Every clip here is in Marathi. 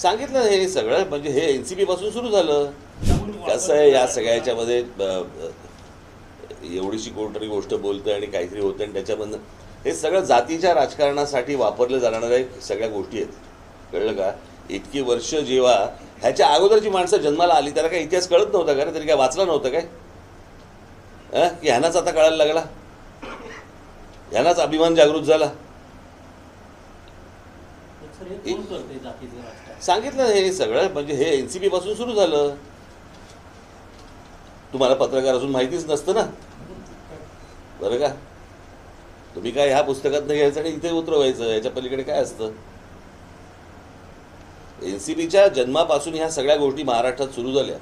सांगितलं हे सगळं म्हणजे हे एनसीपी पासून सुरू झालं. कसं आहे या सगळ्याच्यामध्ये एवढीशी कोणतरी गोष्ट बोलतं आणि काहीतरी होतं आणि त्याच्यामधनं हे सगळं जातीच्या राजकारणासाठी वापरले जाणाऱ्या सगळ्या गोष्टी आहेत. कळलं का? इतकी वर्ष जेव्हा ह्याच्या अगोदरची माणसं जन्माला आली त्याला काय इतिहास कळत नव्हता का? तरी काय वाचला नव्हतं काय? की ह्यानाच आता कळायला लागला, ह्यानाच अभिमान जागृत झाला. सांगितलं हे सगळं म्हणजे हे एनसीपी पासून सुरू झालं. तुम्हाला पत्रकार अजून माहितीच नसतं ना, बरं का? तुम्ही काय ह्या पुस्तकातनं घ्यायचं आणि इथे उतरवायचं, याच्या पलीकडे काय असतं? एनसीपीच्या जन्मापासून ह्या सगळ्या गोष्टी महाराष्ट्रात सुरू झाल्या.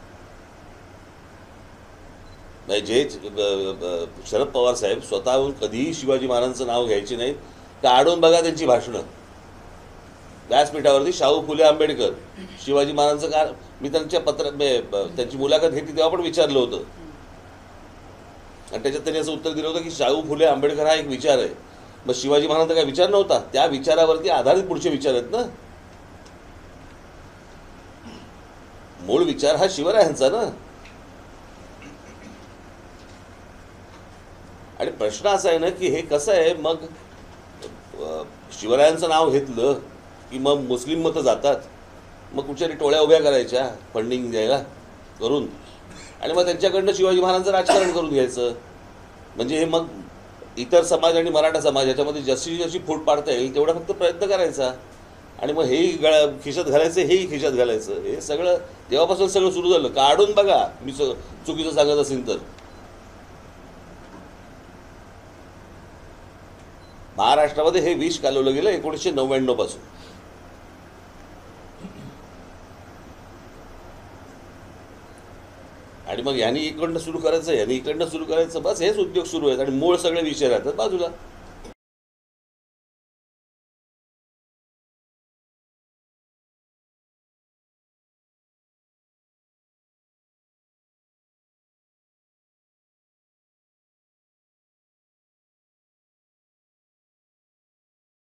जे शरद पवार साहेब स्वतःहून कधीही शिवाजी महाराजांचं नाव घ्यायचे नाहीत. काढून बघा त्यांची भाषणं व्यासपीठावरती. शाहू फुले आंबेडकर, शिवाजी महाराजांचं का मी त्यांच्या त्यांची मुलाखत घेतली तेव्हा पण विचारलं होतं आणि त्याच्यात त्यांनी असं उत्तर दिलं होतं की शाहू फुले आंबेडकर हा एक विचार आहे. मग शिवाजी महाराजांचा काय विचार नव्हता? त्या विचारावरती आधारित पुढचे विचार आहेत ना. मूळ विचार हा शिवरायांचा ना. आणि प्रश्न असा आहे ना की हे कसं आहे, मग शिवरायांचं नाव घेतलं की मग मुस्लिम मतं जातात, मग कुठच्या टोळ्या उभ्या करायच्या फंडिंग द्यायला करून आणि मग त्यांच्याकडनं शिवाजी महाराजांचं राजकारण करून घ्यायचं. म्हणजे हे मग इतर समाज आणि मराठा समाज याच्यामध्ये जशी जशी फूट पाडता येईल तेवढा फक्त प्रयत्न करायचा आणि मग हेही खिशात घालायचं, हेही खिशात घालायचं. हे सगळं तेव्हापासून सगळं सुरू झालं. काढून बघा, मी चुकीचं सांगत असेल तर. महाराष्ट्रामध्ये हे विष कालवलं गेलं 1999 पासून. आणि मग यांनी इकडनं सुरू करायचं, यांनी इकडनं सुरू करायचं, बस हेच उद्योग सुरू आहेत आणि मूळ सगळे विषय राहतात बाजूला.